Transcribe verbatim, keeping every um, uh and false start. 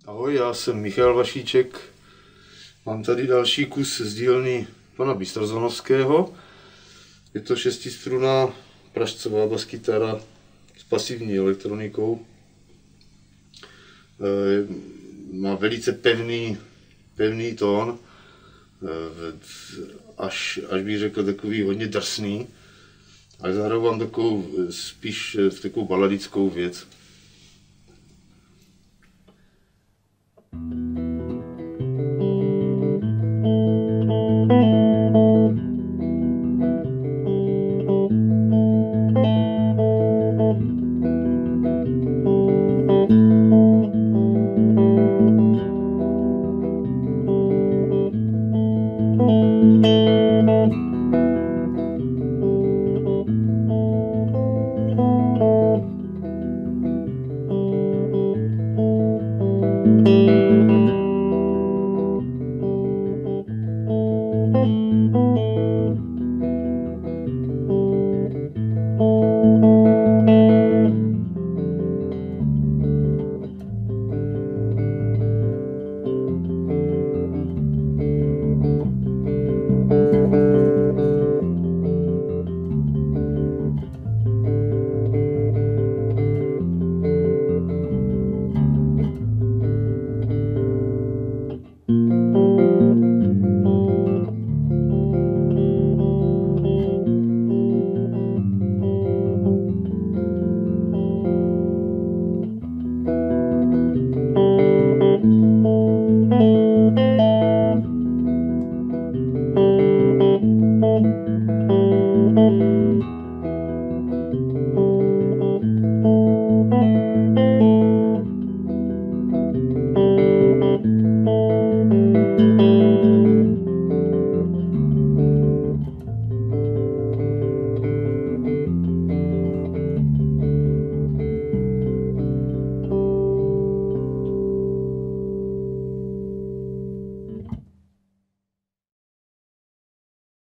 Ahoj, já jsem Michal Vašíček. Mám tady další kus z dílny pana Bystrozonovského. Je to šestistrunná pražcová baskytara s pasivní elektronikou. Má velice pevný, pevný tón, až, až bych řekl takový hodně drsný. Ale zahraju vám takovou spíš v takovou baladickou věc. Thank you.